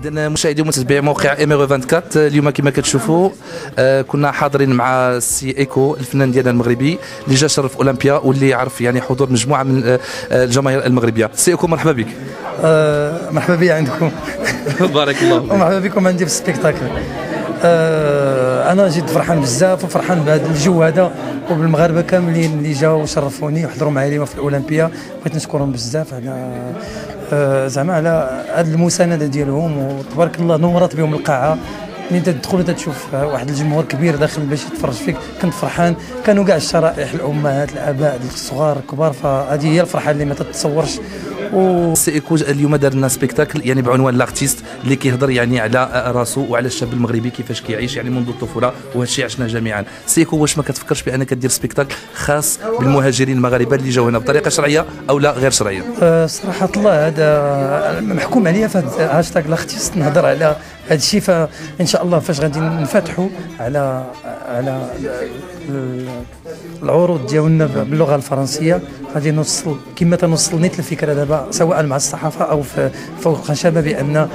اذا مشاهدي ومتابعي موقع ايميرو 24 اليوم كما كتشوفوا كنا حاضرين مع السي ايكو الفنان ديالنا المغربي اللي جا شرف اولمبيا واللي عرف يعني حضور مجموعه من الجماهير المغربيه. سي ايكو مرحبا بك. مرحبا بي عندكم. بارك الله. ومرحبا بكم عندي في السبيكتاكل. انا جيت فرحان بزاف وفرحان بهذا الجو هذا وبالمغاربه كاملين اللي جاوا وشرفوني وحضروا معايا اليوم في الاولمبيا. بغيت نشكرهم بزاف على زعما على هذه المسانده ديالهم، وتبارك الله نورت بهم القاعه. ملي تدخل تشوف واحد الجمهور كبير داخل باش يتفرج فيك كنت فرحان. كانوا كاع الشرائح، الامهات، الاباء، الصغار، الكبار، فهذه هي الفرحه اللي ما تتصورش. سي ايكو اليوم دار لنا سبيكتاكل يعني بعنوان لارتيست اللي كيهضر يعني على راسو وعلى الشاب المغربي كيفاش كيعيش يعني منذ الطفوله، وهذا الشيء عشناه جميعا. سي ايكو واش ما كتفكرش بانك دير سبيكتاكل خاص بالمهاجرين المغاربه اللي جاوا هنا بطريقه شرعيه او لا غير شرعيه؟ صراحه الله هذا محكوم عليا في هاشتاغ لارتيست نهضر على هذا الشيء. فان شاء الله فاش غادي نفتحوا على العروض ديالنا باللغه الفرنسيه غادي نوصل كما تنوصل نيت الفكره دابا سواء مع الصحافه او فوق الخشبه بان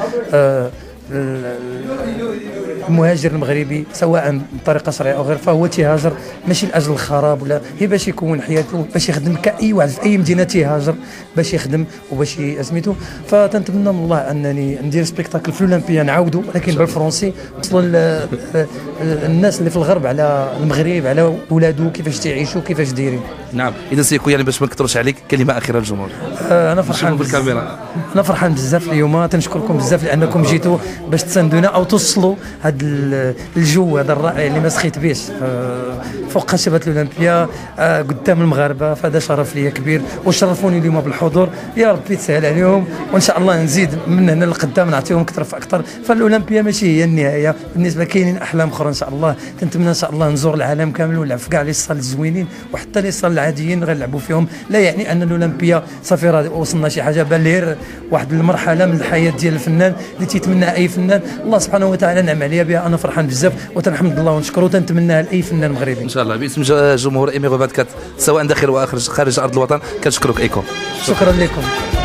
المهاجر المغربي سواء بطريقه شرعيه او غير فهو تيهاجر ماشي لاجل الخراب ولا هي باش يكون حياته باش يخدم كاي واحد في اي مدينه تيهاجر باش يخدم وباش سميتو. فتنتمنى من الله انني ندير سبيكتاكل في الاولمبيا نعاودوا ولكن بالفرنسي نوصلوا الناس اللي في الغرب على المغرب على ولادو كيفاش تعيشوا كيفاش دايرين. نعم اذا سيكون يعني باش ما نكثرش عليك كلمه اخيره للجمهور. انا فرحان بالكاميرا. انا فرحان بزاف اليوم، تنشكركم بزاف لانكم جيتوا باش تساندونا او توصلوا هذا الجو هذا الرائع اللي ما سخيت به فوق خشبه الاولمبيا قدام المغاربه. فهذا شرف لي كبير وشرفوني اليوم بالحضور. يا ربي تسهل عليهم وان شاء الله نزيد من هنا لقدام نعطيهم اكثر فاكثر. فالاولمبيا ماشي هي النهايه بالنسبه، كاينين احلام اخرى ان شاء الله. تنتمنى ان شاء الله نزور العالم كامل ونلعب في كاع لي صال الزوينين وحتى لي صال العاديين غنلعبوا فيهم. لا يعني ان الاولمبيا صافي راه وصلنا شي حاجه بان لي واحد المرحله من الحياه ديال الفنان اللي تيتمناها اي فنان. الله سبحانه وتعالى نعم عليا بها. انا فرحان بزاف وتنحمد الله ونشكره وتنتمناها لاي فنان مغربي ان شاء الله. باسم جمهور ايميرو 24 سواء داخل وخارج ارض الوطن كنشكرك ايكو. شكرا لكم.